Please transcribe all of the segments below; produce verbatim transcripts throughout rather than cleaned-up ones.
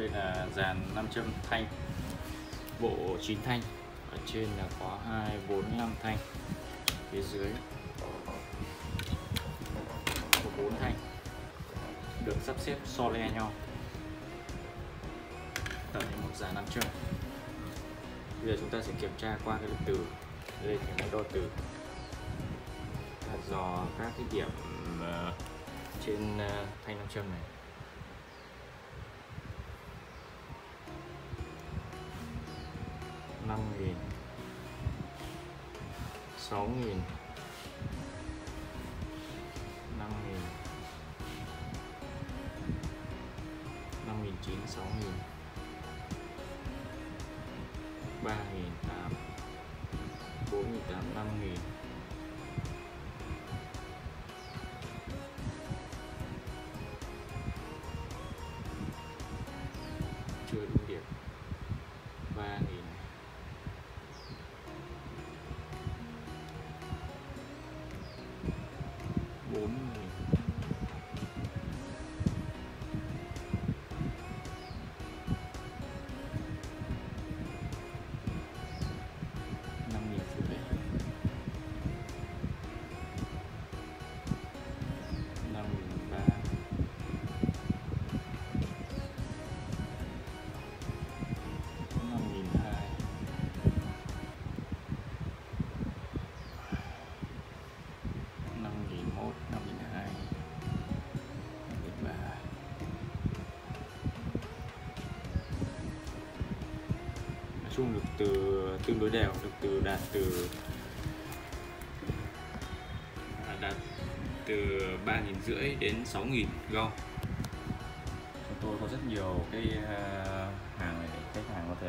Đây là dàn nam châm thanh bộ chín thanh, ở trên là có hai bốn năm thanh, phía dưới có bốn thanh, được sắp xếp so le nhau tạo thành một dàn nam châm. Bây giờ chúng ta sẽ kiểm tra qua cái lực từ. Đây thì máy đo từ dò các cái điểm trên thanh nam châm này. Năm nghìn, sáu nghìn, năm nghìn, năm nghìn chín, sáu nghìn, ba nghìn tám, bốn nghìn tám, năm nghìn, chưa đúng điểm, ba nghìn, bốn nghìn, năm nghìn rưỡi, năm nghìn ba, năm nghìn hai, năm nghìn một, năm nghìn hai, năm nghìn ba. Nói chung lực từ tương đối đều, lực từ đạt từ đạt từ ba nghìn rưỡi đến sáu nghìn gauge. Chúng tôi có rất nhiều cái hàng này để khách hàng có thể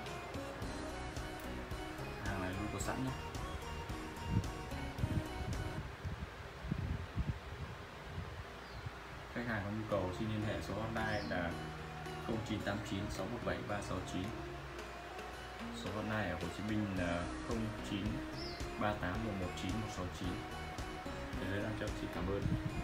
hàng này luôn có sẵn nhé. Khách hàng có nhu cầu xin liên hệ số hotline là không chín tám chín sáu một bảy ba sáu chín. Số hotline ở Hồ Chí Minh là không chín ba tám một một chín một sáu chín. Thế giới đang cho xin cảm ơn.